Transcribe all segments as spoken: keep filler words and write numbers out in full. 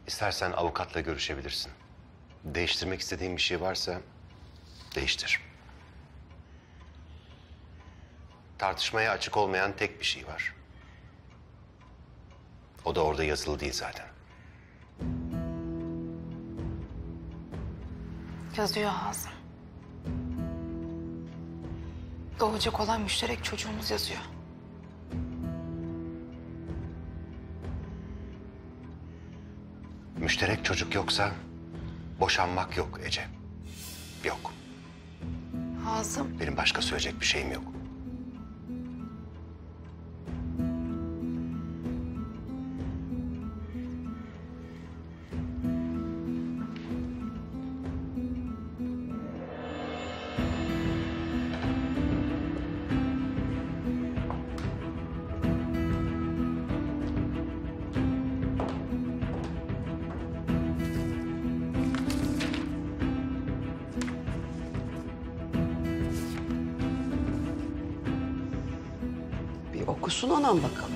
İstersen avukatla görüşebilirsin. Değiştirmek istediğin bir şey varsa değiştir. Tartışmaya açık olmayan tek bir şey var. O da orada yazılı değil zaten. Yazıyor Hazım. Doğacak olan müşterek çocuğumuz yazıyor. Müşterek çocuk yoksa boşanmak yok Ece. Yok. Hazım. Benim başka söyleyecek bir şeyim yok. Bir okusun anam bakalım.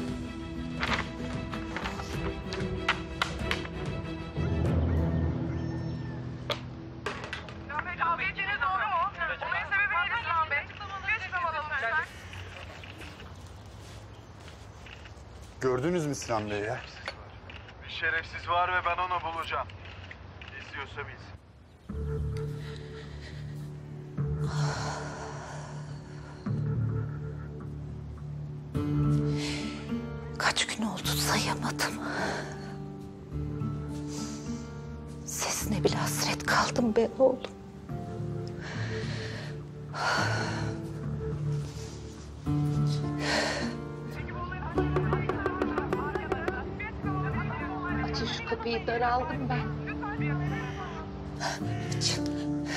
Sinan Bey, kavga ettiğiniz doğru mu? Olayın sebebi neydi Sinan Bey? Bir açıklama alalım lütfen. Gördünüz mü Sinan Bey'i ya? Bir şerefsiz var ve ben onu bulacağım. İstiyorsa biz. Kaç gün oldu sayamadım. Sesine bile hasret kaldım be oğlum. Açın şu kapıyı, daraldım ben. Açın.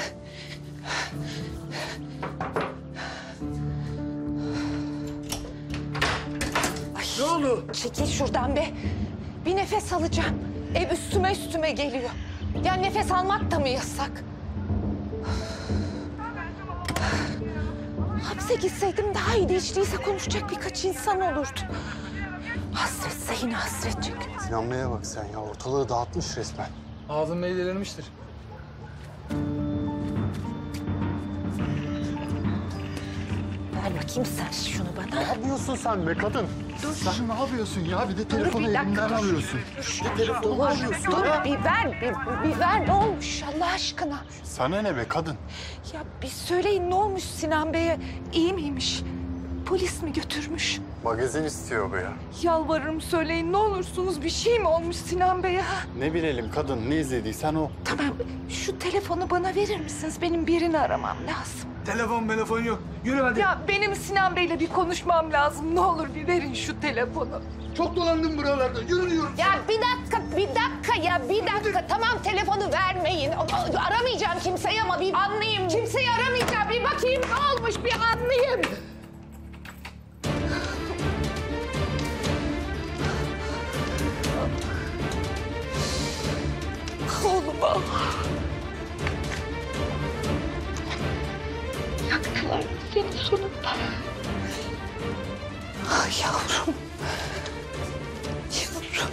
Ne oldu? Çekil şuradan be. Bir nefes alacağım. Ev üstüme üstüme geliyor. Ya nefes almak da mı yasak? Hapse gitseydim daha iyiydi. Hiç değilse konuşacak birkaç insan olurdu. Hasretse yine hasret çekiyor. Sinan Bey'e bak sen ya. Ortalığı dağıtmış resmen. Ağzın meydelenmiştir. Ver bakayım sen şunu bana. Ne yapıyorsun sen be kadın? Dur. Sen ne yapıyorsun ya? Bir de Dur, telefonu bir dakika, elimden dur. alıyorsun. Bir de telefonu Dur, alıyorsun. dur ya. bir ver, bir, bir ver. Ne olmuş Allah aşkına? Sana ne be kadın? Ya bir söyleyin ne olmuş Sinan Bey'e? İyi miymiş? Polis mi götürmüş? Magazin istiyor bu ya. Yalvarırım söyleyin ne olursunuz bir şey mi olmuş Sinan Bey'e? Ne bilelim kadın, ne izlediysen o. Tamam şu telefonu bana verir misiniz? Benim birini aramam lazım. Telefon telefon yok. Yürü hadi. Ya benim Sinan Bey'le bir konuşmam lazım. Ne olur bir verin şu telefonu. Çok dolandım buralarda. Yürü diyorum. Ya bir dakika, bir dakika ya bir dakika. Tamam telefonu vermeyin. Aramayacağım kimseyi ama bir anlayayım. Kimseyi aramayacağım. Bir bakayım ne olmuş bir anlayayım. Oğluma. Yaktılar seni sonunda. Ah yavrum. Yavrum.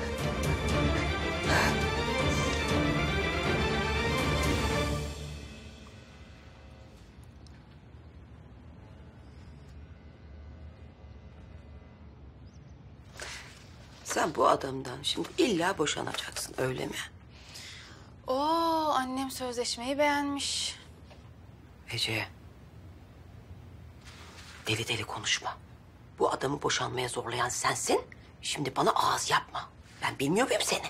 Sen bu adamdan şimdi illa boşanacaksın öyle mi? Oo, annem sözleşmeyi beğenmiş. Ece. Deli deli konuşma. Bu adamı boşanmaya zorlayan sensin. Şimdi bana ağız yapma. Ben bilmiyor muyum seni?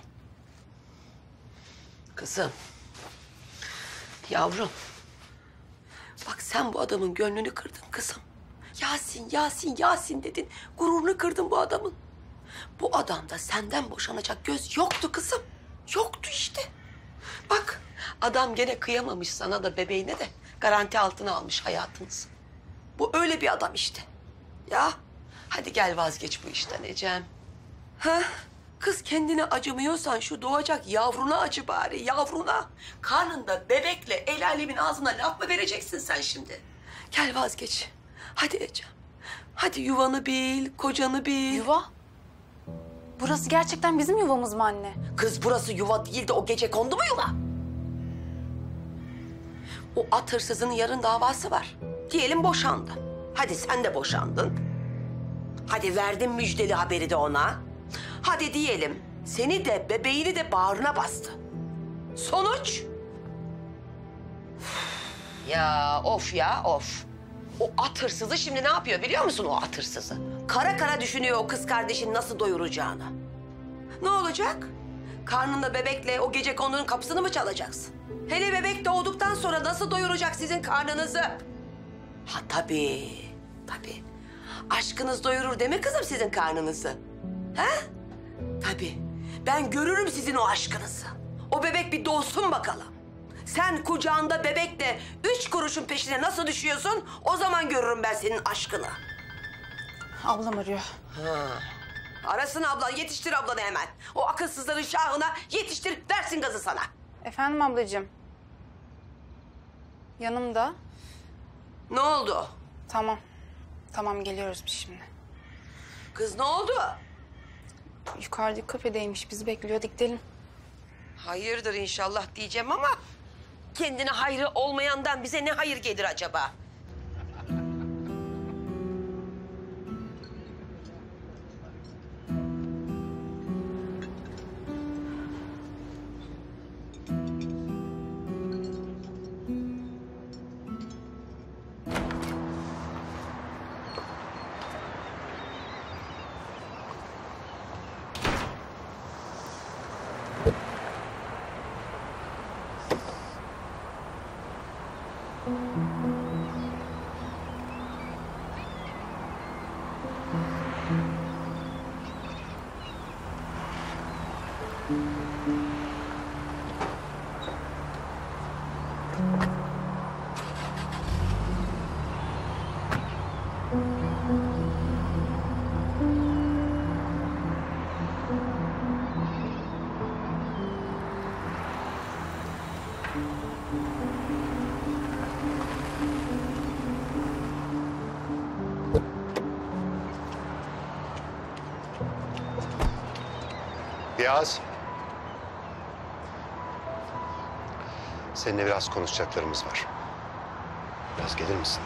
Kızım. Yavrum. Bak sen bu adamın gönlünü kırdın kızım. Yasin, Yasin, Yasin dedin. Gururunu kırdın bu adamın. Bu adamda senden boşanacak göz yoktu kızım. Yoktu işte. Bak adam gene kıyamamış sana da bebeğine de garanti altına almış hayatınızı. Bu öyle bir adam işte. Ya hadi gel vazgeç bu işten Ecem. Ha? Kız kendine acımıyorsan şu doğacak yavruna acı bari yavruna. Karnında bebekle el alemin ağzına laf mı vereceksin sen şimdi? Gel vazgeç. Hadi Ecem. Hadi yuvanı bil, kocanı bil. Yuva? Burası gerçekten bizim yuvamız mı anne? Kız burası yuva değil de o gece kondu mu yuva? O at hırsızının yarın davası var. Diyelim boşandı. Hadi sen de boşandın. Hadi verdin müjdeli haberi de ona. Hadi diyelim seni de bebeğini de bağrına bastı. Sonuç? Ya of ya of. O at hırsızı şimdi ne yapıyor biliyor musun o at hırsızı? Kara kara düşünüyor o kız kardeşini nasıl doyuracağını. Ne olacak? Karnında bebekle o gecekondu'nun kapısını mı çalacaksın? Hele bebek doğduktan sonra nasıl doyuracak sizin karnınızı? Ha tabii, tabii. Aşkınız doyurur değil mi kızım sizin karnınızı? Ha? Tabii. Ben görürüm sizin o aşkınızı. O bebek bir doğsun bakalım. Sen kucağında bebekle üç kuruşun peşine nasıl düşüyorsun? O zaman görürüm ben senin aşkını. Ablam arıyor. Ha. Arasın ablan, yetiştir ablanı hemen. O akılsızların şahına yetiştir, versin gazı sana. Efendim ablacığım. Yanımda. Ne oldu? Tamam. Tamam geliyoruz biz şimdi. Kız ne oldu? Yukarıdaki kafedeymiş. Bizi bekliyor. Gidelim. Hayırdır inşallah diyeceğim ama... kendine hayrı olmayandan bize ne hayır gelir acaba? Yaz. Seninle biraz konuşacaklarımız var. Biraz gelir misin?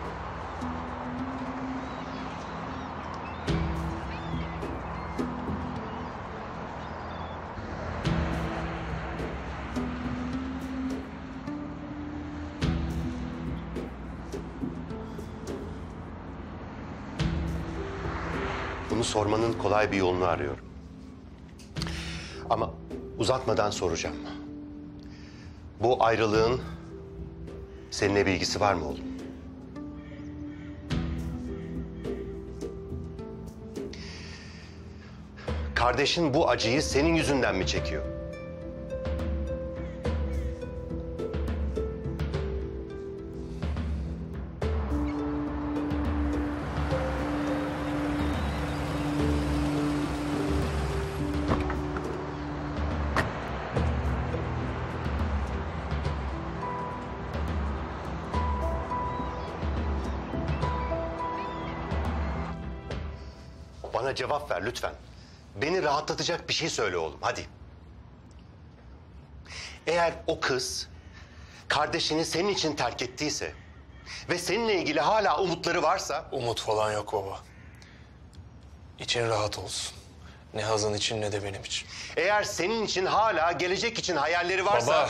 Bunu sormanın kolay bir yolunu arıyorum. Ama uzatmadan soracağım. Bu ayrılığın seninle bir ilgisi var mı oğlum? Kardeşin bu acıyı senin yüzünden mi çekiyor? Bana cevap ver lütfen. Beni rahatlatacak bir şey söyle oğlum, hadi. Eğer o kız kardeşini senin için terk ettiyse ve seninle ilgili hala umutları varsa... Umut falan yok baba. İçin rahat olsun. Ne Hazan için ne de benim için. Eğer senin için hala gelecek için hayalleri varsa... Baba.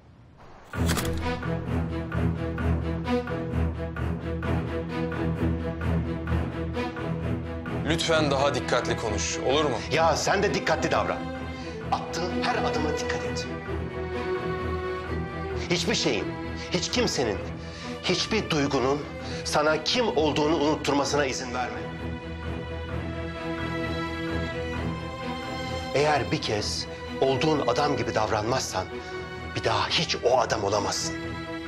Lütfen daha dikkatli konuş, olur mu? Ya sen de dikkatli davran. Attığın her adıma dikkat et. Hiçbir şeyin, hiç kimsenin, hiçbir duygunun sana kim olduğunu unutturmasına izin verme. Eğer bir kez olduğun adam gibi davranmazsan bir daha hiç o adam olamazsın.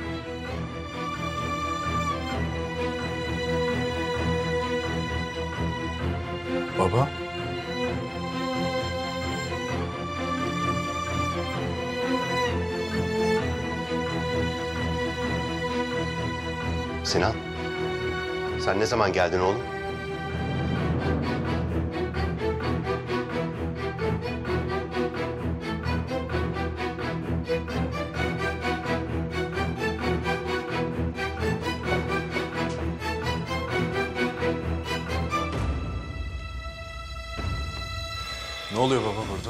Baba. Sinan, sen ne zaman geldin oğlum? Ne oluyor baba burada?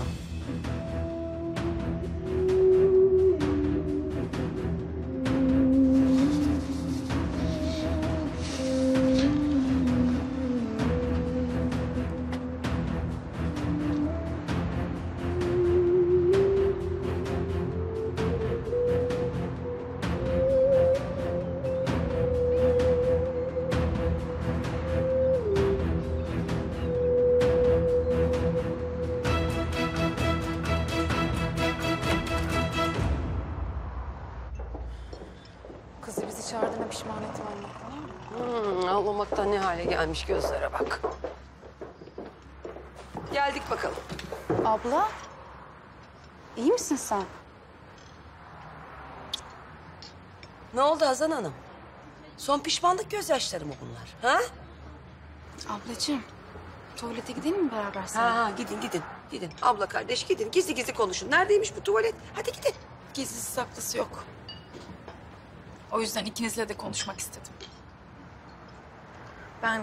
Kızı bizi çağırdığına pişman etme anne, tamam mı? Hmm, ağlamaktan ne hale gelmiş gözlere bak. Geldik bakalım. Abla, iyi misin sen? Ne oldu Hazan Hanım? Son pişmanlık gözyaşları mı bunlar? Ha? Ablacığım, tuvalete gidelim mi beraber sen? Ha, ha gidin gidin. Gidin. Abla kardeş gidin. Gizli gizli konuşun. Neredeymiş bu tuvalet? Hadi gidin. Gizlisi saklısı yok. O yüzden ikinizle de konuşmak istedim. Ben...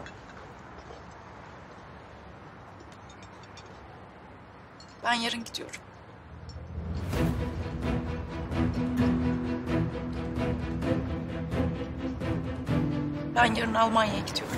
Ben yarın gidiyorum. Ben yarın Almanya'ya gidiyorum.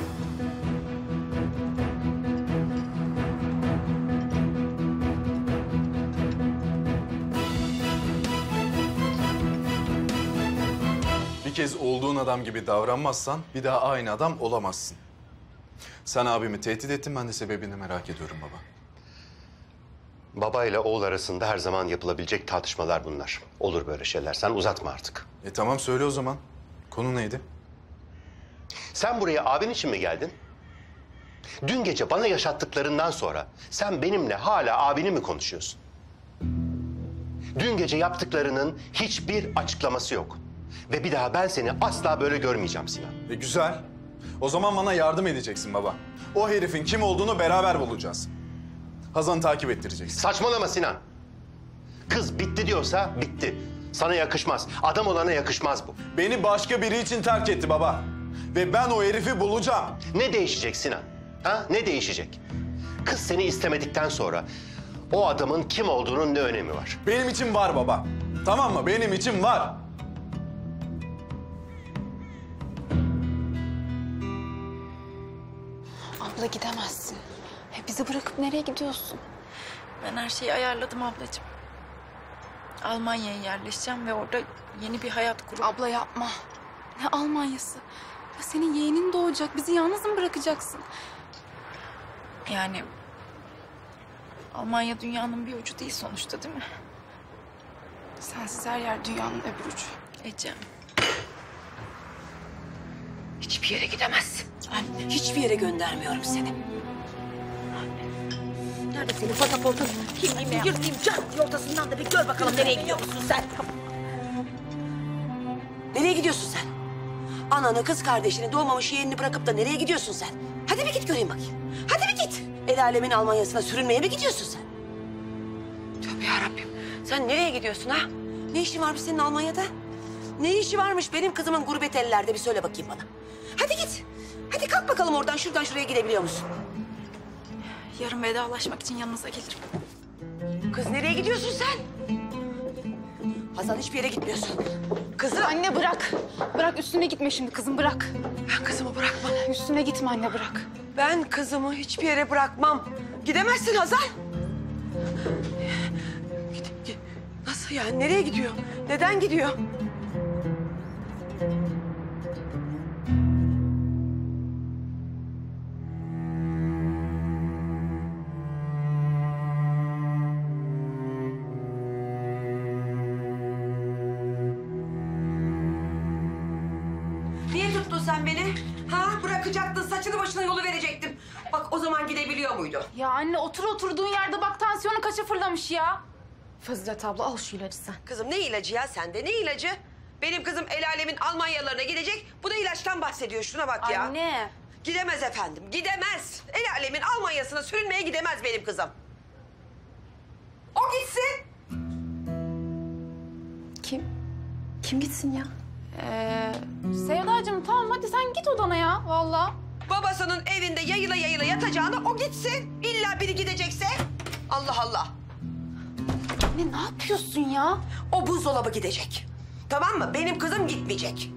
Bir kez olduğun adam gibi davranmazsan bir daha aynı adam olamazsın. Sen abimi tehdit ettin, ben de sebebini merak ediyorum baba. Baba ile oğul arasında her zaman yapılabilecek tartışmalar bunlar. Olur böyle şeyler. Sen uzatma artık. E tamam söyle o zaman. Konu neydi? Sen buraya abin için mi geldin? Dün gece bana yaşattıklarından sonra sen benimle hala abini mi konuşuyorsun? Dün gece yaptıklarının hiçbir açıklaması yok. Ve bir daha ben seni asla böyle görmeyeceğim Sinan. E güzel. O zaman bana yardım edeceksin baba. O herifin kim olduğunu beraber bulacağız. Hazan'ı takip ettireceksin. Saçmalama Sinan. Kız bitti diyorsa bitti. Sana yakışmaz. Adam olana yakışmaz bu. Beni başka biri için terk etti baba. Ve ben o herifi bulacağım. Ne değişecek Sinan? Ha? Ne değişecek? Kız seni istemedikten sonra o adamın kim olduğunun ne önemi var? Benim için var baba. Tamam mı? Benim için var. Abla gidemezsin. E, bizi bırakıp nereye gidiyorsun? Ben her şeyi ayarladım ablacığım. Almanya'ya yerleşeceğim ve orada yeni bir hayat kurup... Abla yapma. Ne Almanya'sı? Ya senin yeğenin doğacak. Bizi yalnız mı bırakacaksın? Yani... Almanya dünyanın bir ucu değil sonuçta, değil mi? Sensiz her yer dünyanın öbür ucu. Ecem. Hiçbir yere gidemezsin. Anne, hiçbir yere göndermiyorum seni. Nerede senin pasaportun? Kimliğimi yırtayım can ortasından da bir gör bakalım nereye gidiyor musun sen? Nereye gidiyorsun sen? Ananı, kız kardeşini, doğmamış yeğenini bırakıp da nereye gidiyorsun sen? Hadi bir git göreyim bakayım. Hadi bir git. El alemin Almanya'sına sürünmeye mi gidiyorsun sen? Tövbe yarabbim. Sen nereye gidiyorsun ha? Ne işin varmış senin Almanya'da? Ne işi varmış benim kızımın gurbet ellerde, bir söyle bakayım bana. Hadi git. Hadi kalk bakalım oradan, şuradan şuraya gidebiliyor musun? Yarın vedalaşmak için yanınıza gelirim. Kız nereye gidiyorsun sen? Hazal, hiçbir yere gitmiyorsun. Kızım. Anne bırak. Bırak, üstüne gitme şimdi kızım, bırak. Ben kızımı bırakmam. Üstüne gitme anne, bırak. Ben kızımı hiçbir yere bırakmam. Gidemezsin Hazal. Gid, gid. Nasıl yani? Nereye gidiyor? Neden gidiyor? Niye tuttun sen beni? Ha? Bırakacaktın, saçını başına yolu verecektim. Bak o zaman gidebiliyor muydu? Ya anne otur oturduğun yerde, bak tansiyonu kaça fırlamış ya. Fazilet abla al şu ilacı sen. Kızım ne ilacı ya sende? Ne ilacı? Benim kızım el alemin Almanyalarına gidecek. Bu da ilaçtan bahsediyor. Şuna bak ya. Anne. Gidemez efendim. Gidemez. El alemin Almanya'sına sürünmeye gidemez benim kızım. O gitsin. Kim? Kim gitsin ya? Ee, Sevdacığım tamam hadi sen git odana ya vallahi. Babasının evinde yayıla yayıla yatacağına o gitsin. İlla biri gidecekse. Allah Allah. Anne ne yapıyorsun ya? O buzdolabı gidecek. Tamam mı? Benim kızım gitmeyecek.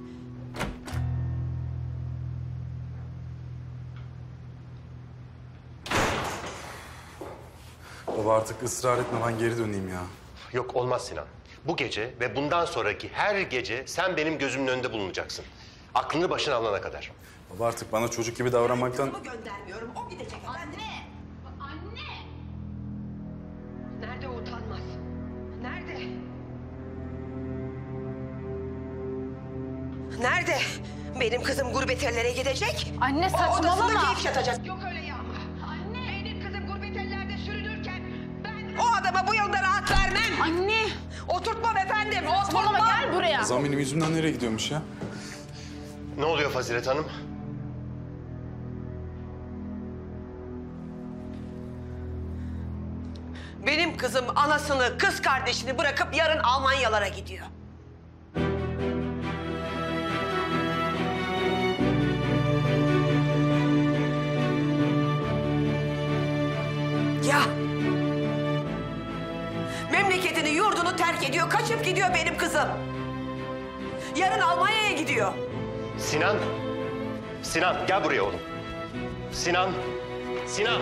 Baba artık ısrar etme, ben geri döneyim ya. Yok olmaz Sinan. Bu gece ve bundan sonraki her gece sen benim gözümün önünde bulunacaksın. Aklını başına alana kadar. Baba artık bana çocuk gibi davranmaktan... Kızımı göndermiyorum. O gidecek efendim. Anne! Nerede o utanmaz? Nerede? Nerede? Benim kızım gurbet ellere gidecek. Anne O odasında saçmalama. keyif yatacak. Yok öyle Yağmur. Anne. Benim kızım gurbet ellerde sürünürken ben... O adama bu yolda rahat vermem. Anne! Oturtmam efendim. Saçmalama Oturtmam. gel buraya. Kazan benim yüzümden nereye gidiyormuş ya? Ne oluyor Fazilet Hanım? Benim kızım anasını, kız kardeşini bırakıp yarın Almanyalara gidiyor. Ya! Memleketini, yurdunu terk ediyor, kaçıp gidiyor benim kızım. Yarın Almanya'ya gidiyor. Sinan. Sinan gel buraya oğlum. Sinan. Sinan.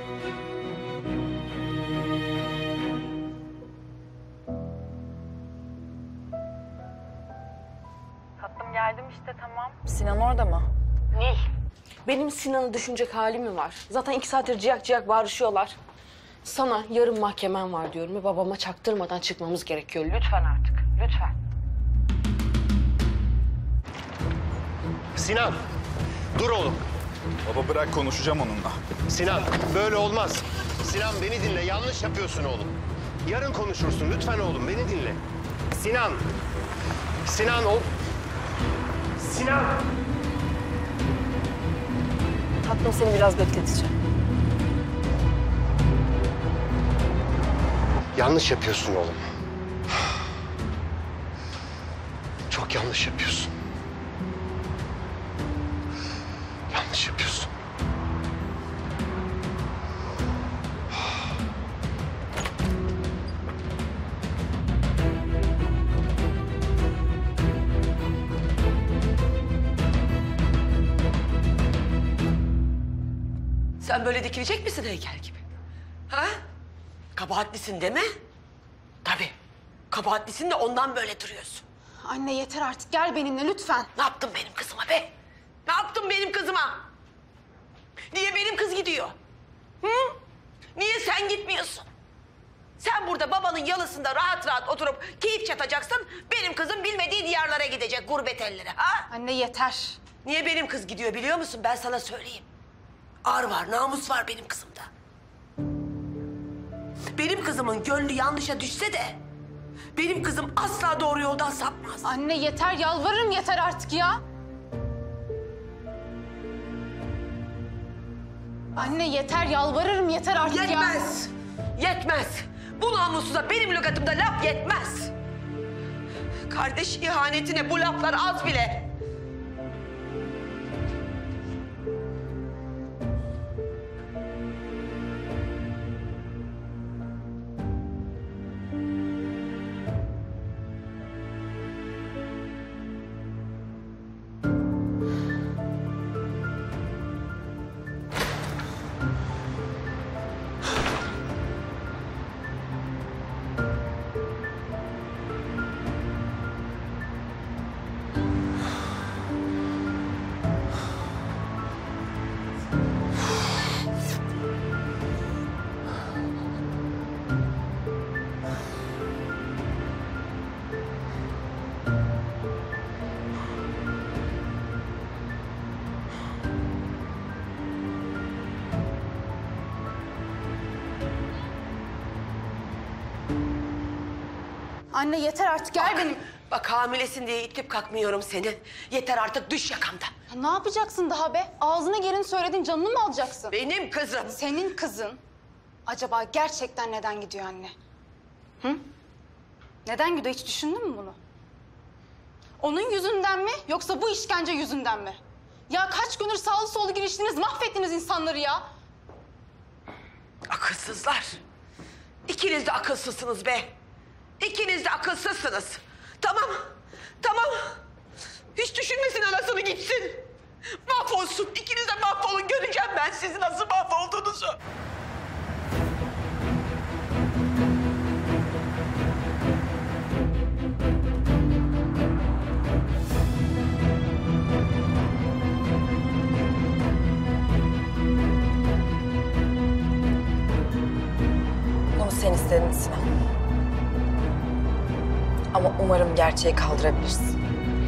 Tatlım geldim işte tamam. Sinan orada mı? Benim Sinan'ı düşünecek halim mi var? Zaten iki saattir ciyak ciyak bağırışıyorlar. Sana yarın mahkemen var diyorum ve babama çaktırmadan çıkmamız gerekiyor. Lütfen artık, lütfen. Sinan. Dur oğlum. Baba bırak, konuşacağım onunla. Sinan böyle olmaz. Sinan beni dinle. Yanlış yapıyorsun oğlum. Yarın konuşursun. Lütfen oğlum beni dinle. Sinan. Sinan ol. Sinan. Tatlım seni biraz bekleteceğim. Yanlış yapıyorsun oğlum. Çok yanlış yapıyorsun. Yanlış yapıyorsun. Sen böyle dikilecek misin heykel gibi? Ha? Kabahatlisin değil mi? Tabii. Kabahatlisin de ondan böyle duruyorsun. Anne yeter artık gel benimle lütfen. Ne yaptın benim kızıma be? Ne yaptın benim kızıma? Niye benim kız gidiyor? Hı? Niye sen gitmiyorsun? Sen burada babanın yalısında rahat rahat oturup keyif çatacaksın. Benim kızım bilmediği diyarlara gidecek, gurbet ellere. Ha? Anne yeter. Niye benim kız gidiyor biliyor musun? Ben sana söyleyeyim. Ar var, namus var benim kızımda. Benim kızımın gönlü yanlışa düşse de... benim kızım asla doğru yoldan sapmaz. Anne yeter yalvarırım yeter artık ya. Anne yeter yalvarırım yeter artık ya. Yetmez. Yetmez. Bu namussuza benim lügatımda laf yetmez. Kardeş ihanetine bu laflar az bile. Anne yeter artık gel benim. Bak hamilesin diye itip kalkmıyorum seni. Yeter artık düş yakamdan. Ya ne yapacaksın daha be? Ağzına gelin söyledin canını mı alacaksın? Benim kızım. Senin kızın acaba gerçekten neden gidiyor anne? Hı? Neden gidiyor hiç düşündün mü bunu? Onun yüzünden mi yoksa bu işkence yüzünden mi? Ya kaç gündür sağlı sollu giriştiniz mahvettiniz insanları ya. Akılsızlar. İkiniz de akılsızsınız be. İkiniz de akılsızsınız. Tamam, tamam. Hiç düşünmesin anasını gitsin. Mahvolsun. İkiniz de mahvolun. Göreceğim ben sizin nasıl mahvolduğunuzu. Bunu sen istedin Sinan. Ama umarım gerçeği kaldırabilirsin.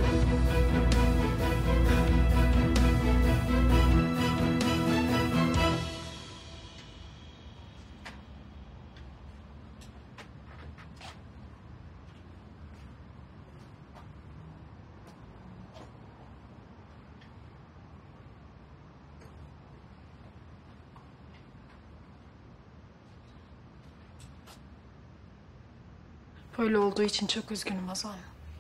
Böyle olduğu için çok üzgünüm Hazal.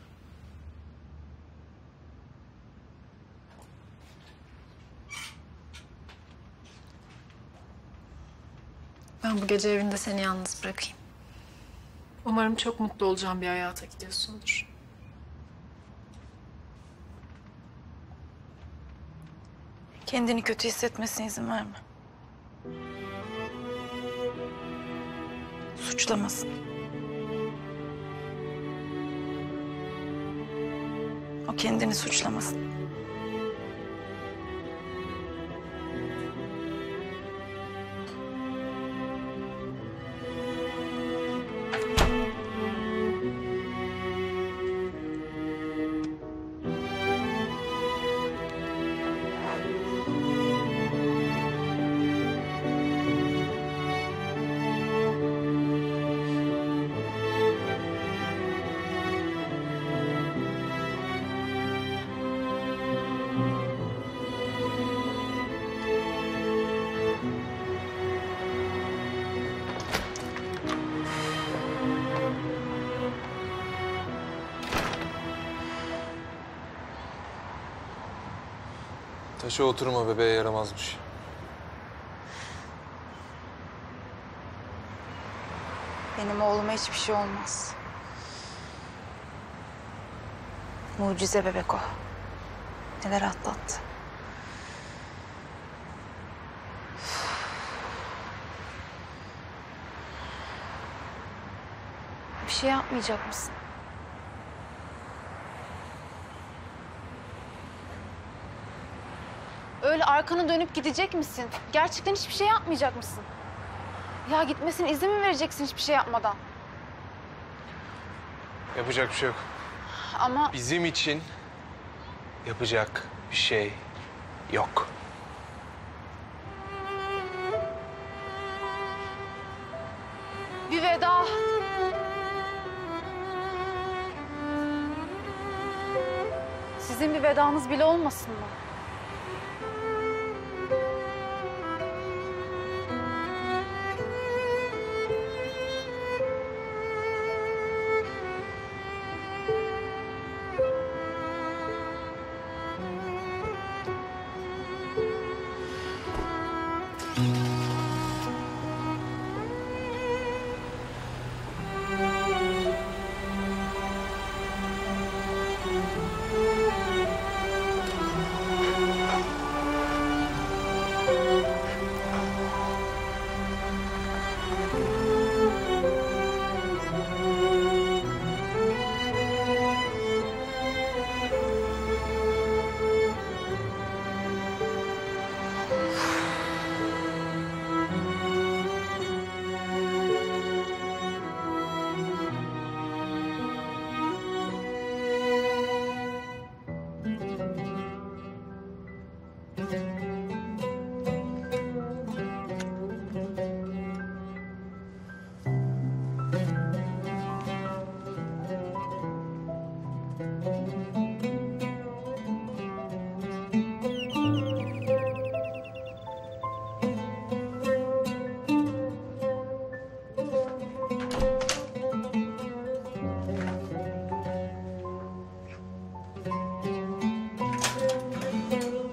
Ben bu gece evinde seni yalnız bırakayım. Umarım çok mutlu olacağım bir hayata gidiyorsundur. Kendini kötü hissetmesine izin verme. Suçlamasın. O kendini suçlamasın. Taşa oturma, bebeğe yaramazmış. Benim oğluma hiçbir şey olmaz. Mucize bebek o. Neler atlattı. Bir şey yapmayacak mısın? Öyle arkanı dönüp gidecek misin? Gerçekten hiçbir şey yapmayacak mısın? Ya gitmesine izin mi vereceksin hiçbir şey yapmadan? Yapacak bir şey yok. Ama Bizim için yapacak bir şey yok. bir veda. Sizin bir vedanız bile olmasın mı?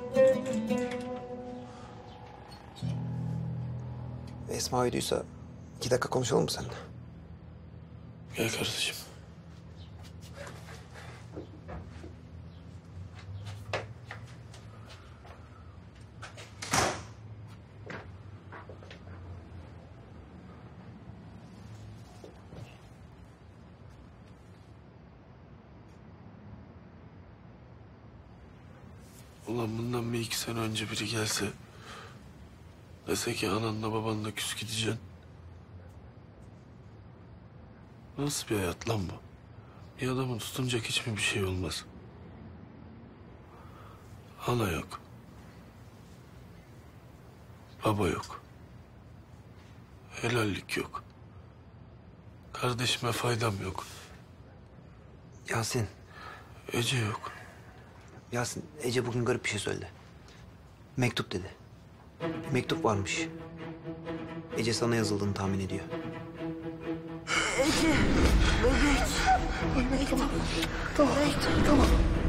Esma uyduysa İki dakika konuşalım mı seninle? Gel kardeşim. Ulan bundan bir iki sene önce biri gelse... dese ki ananla babanla küs gideceksin. Nasıl bir hayat lan bu? Bir adamın tutunacak hiç mi bir şey olmaz? Ana yok. Baba yok. Helallik yok. Kardeşime faydam yok. Yasin. Ece yok. Yasin, Ece bugün garip bir şey söyledi. Mektup dedi. Mektup varmış. Ece sana yazıldığını tahmin ediyor. Ece, bebek. Mektup. Tamam, tamam.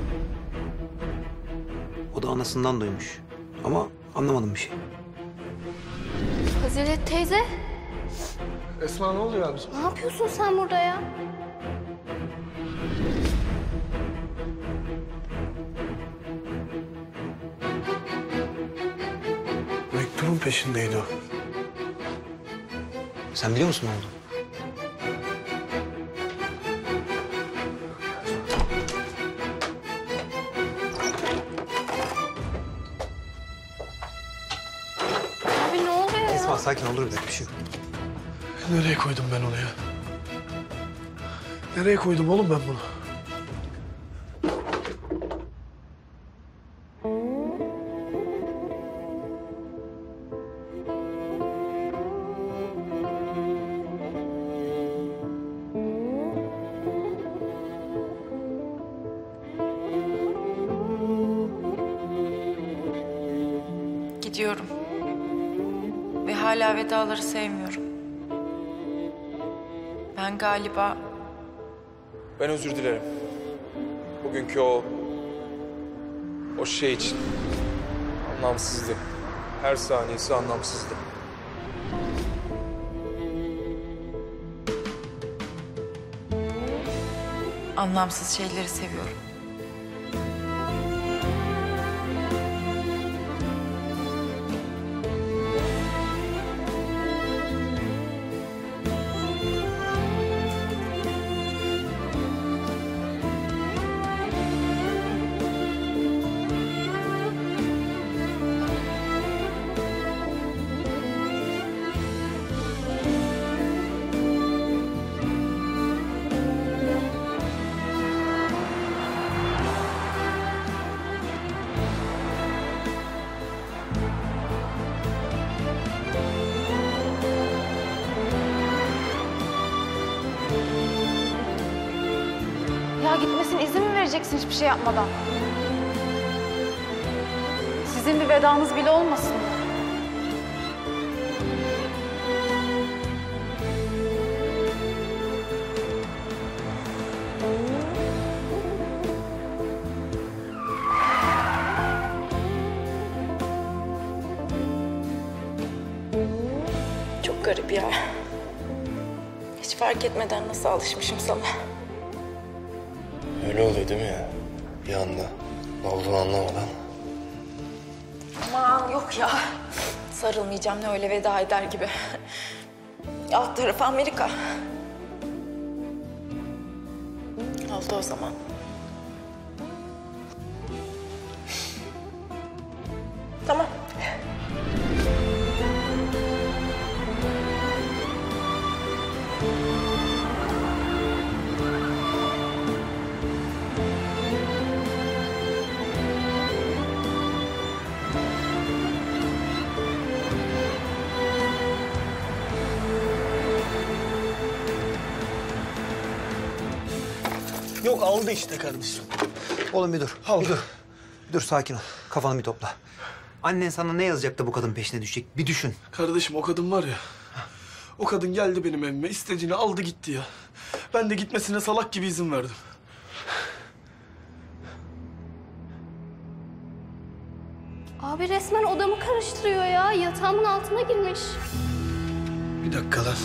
O da anasından duymuş. Ama anlamadım bir şey. Fazilet teyze, Esma ne oluyor abiciğim? ne yapıyorsun sen burada ya? Mektubun peşindeydi o. Sen biliyor musun ne oldu? Abi ne oluyor ya? Esma sakin olur bir dakika, bir şey yok. Nereye koydum ben onu ya? Nereye koydum oğlum ben bunu? Gidiyorum. Ve hala vedaları sevmiyorum. Ben galiba Ben özür dilerim. Bugünkü o... o şey için. Anlamsızdı. Her saniyesi anlamsızdı. anlamsız şeyleri seviyorum. Ya gitmesine izin mi vereceksin hiçbir şey yapmadan? Sizin bir vedanız bile olmasın. Çok garip ya. Hiç fark etmeden nasıl alışmışım sana. Öyle oluyor değil mi ya? Bir anda ne olduğunu anlamadan. Aman yok ya. Sarılmayacağım ne öyle veda eder gibi. Alt tarafı Amerika. Oldu o zaman. Tamam. Yok aldı işte kardeşim. Oğlum bir dur. Bir dur. Bir dur sakin ol. Kafanı bir topla. Annen sana ne yazacak da bu kadın peşine düşecek? Bir düşün. Kardeşim o kadın var ya. O kadın geldi benim evime. İstediğini aldı gitti ya. Ben de gitmesine salak gibi izin verdim. Abi resmen odamı karıştırıyor ya. Yatağımın altına girmiş. Bir dakika lan.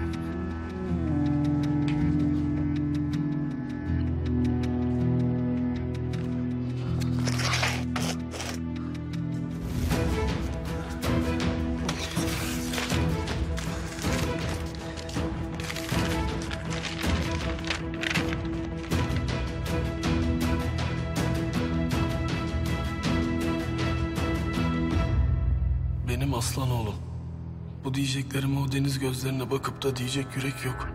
Benim aslan oğlum. Bu diyeceklerime o deniz gözlerine bakıp da diyecek yürek yok.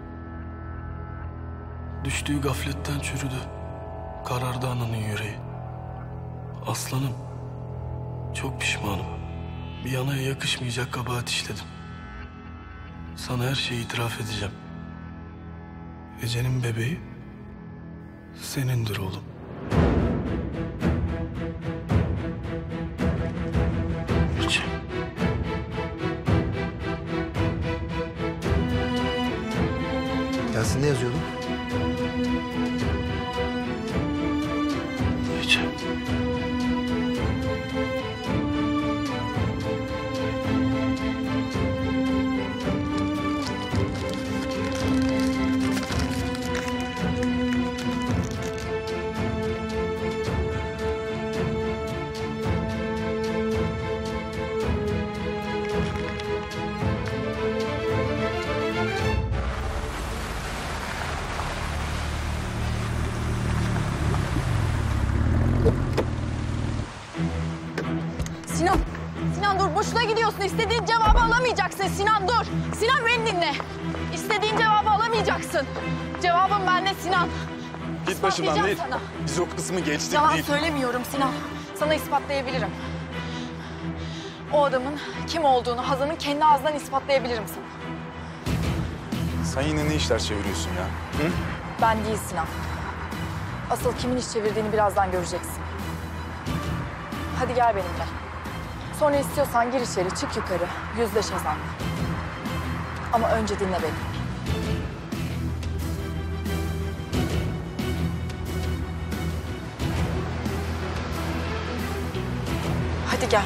Düştüğü gafletten çürüdü. Karardı ananın yüreği. Aslanım. Çok pişmanım. Bir yanaya yakışmayacak kabahat işledim. Sana her şeyi itiraf edeceğim. Ece'nin bebeği senindir oğlum. Ece. Yasin ne yazıyordu? Ece. Sinan, Sinan dur. Boşuna gidiyorsun. İstediğin cevabı alamayacaksın. Sinan dur. Sinan beni dinle. İstediğin cevabı alamayacaksın. Cevabım bende Sinan. Git başımdan İspatlayacağım değil. sana. Biz o kısmı geçtik Yalan değil. söylemiyorum Sinan. Sana ispatlayabilirim. O adamın kim olduğunu Hazan'ın kendi ağzından ispatlayabilirim sana. Sen yine ne işler çeviriyorsun ya? Hı? Ben değil Sinan. Asıl kimin iş çevirdiğini birazdan göreceksin. Hadi gel benimle. Sonra istiyorsan gir içeri, çık yukarı, yüzleş Hazan'la. Ama önce dinle beni. Hadi gel.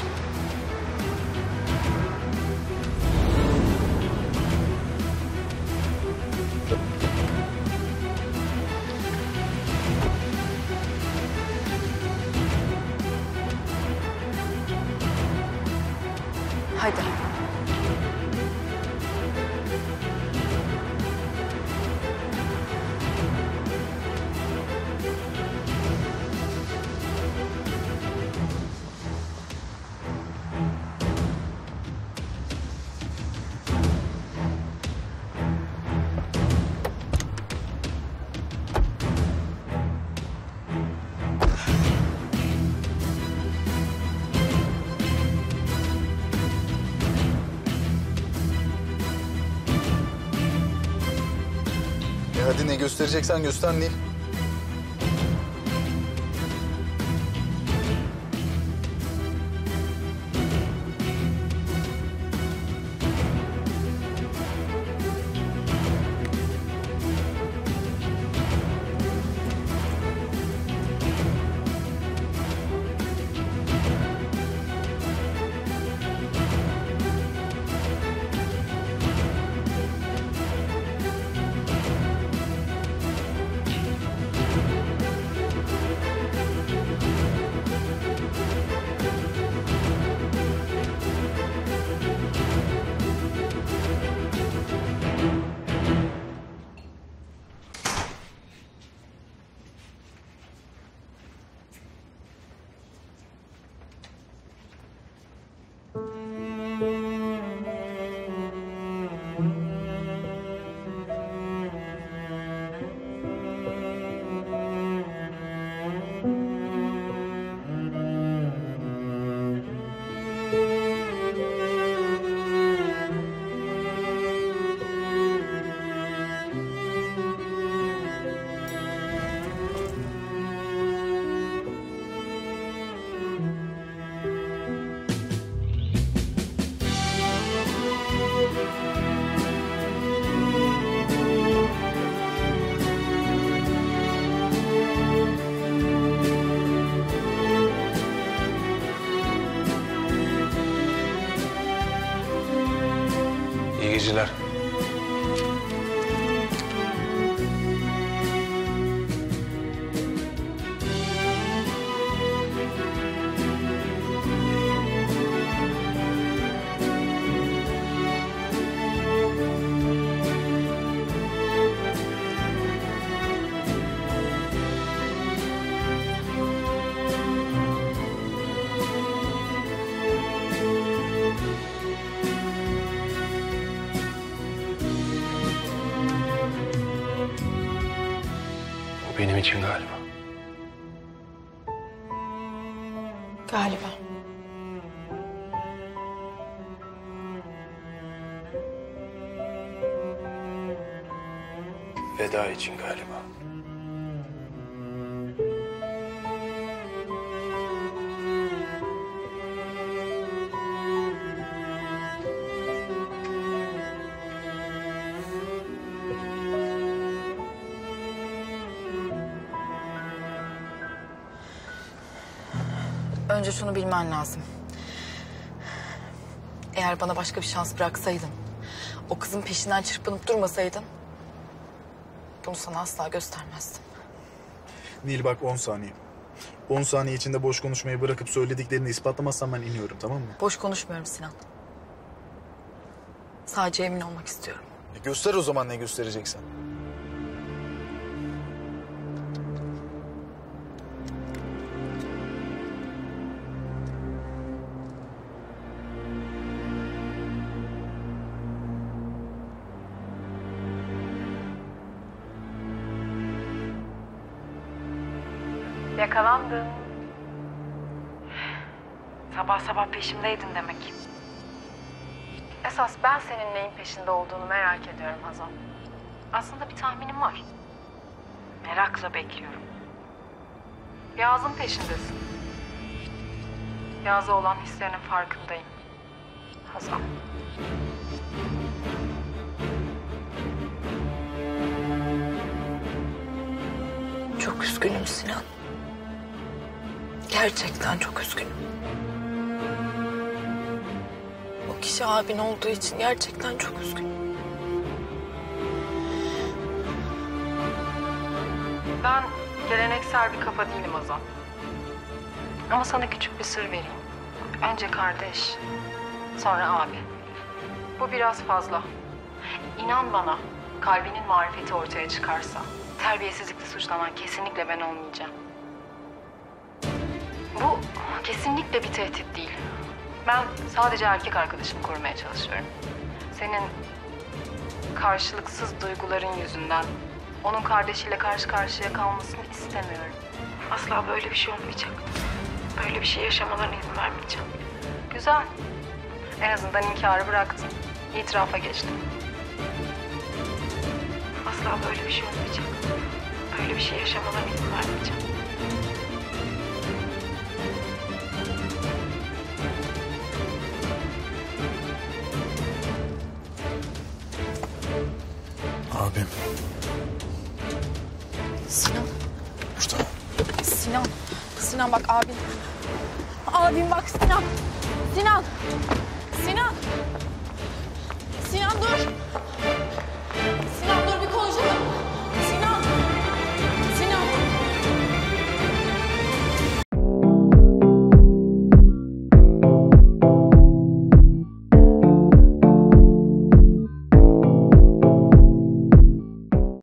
Hadi. E hadi ne göstereceksen göster Nil. Bu benim için galiba. Galiba. Veda için galiba. Önce şunu bilmen lazım. Eğer bana başka bir şans bıraksaydın, o kızın peşinden çırpınıp durmasaydın, bunu sana asla göstermezdim. Nil bak on saniye. on saniye içinde boş konuşmayı bırakıp söylediklerini ispatlamazsan ben iniyorum, tamam mı? Boş konuşmuyorum Sinan. Sadece emin olmak istiyorum. E göster o zaman ne göstereceksen. Yakalandın. Sabah sabah peşimdeydin demek. Esas ben senin neyin peşinde olduğunu merak ediyorum Hazal. Aslında bir tahminim var. Merakla bekliyorum. Yağız'ın peşindesin. Yağız'a olan hislerinin farkındayım. Hazal. Çok üzgünüm Sinan. Gerçekten çok üzgünüm. O kişi abin olduğu için gerçekten çok üzgünüm. Ben geleneksel bir kafa değilim Hazal. Ama sana küçük bir sır vereyim. Önce kardeş, sonra abi. Bu biraz fazla. İnan bana, kalbinin marifeti ortaya çıkarsa, terbiyesizlikle suçlanan kesinlikle ben olmayacağım. Bu kesinlikle bir tehdit değil. Ben sadece erkek arkadaşımı korumaya çalışıyorum. Senin karşılıksız duyguların yüzünden onun kardeşiyle karşı karşıya kalmasını istemiyorum. Asla böyle bir şey olmayacak. Böyle bir şey yaşamalarına izin vermeyeceğim. Güzel. En azından inkarı bıraktın. İtirafa geçtin. Asla böyle bir şey olmayacak. Böyle bir şey yaşamalarına izin vermeyeceğim. Abim. Sinan. Burada. Sinan. Sinan bak abin. Abim bak Sinan. Sinan. Sinan. Sinan dur. Sinan dur bir konuşalım.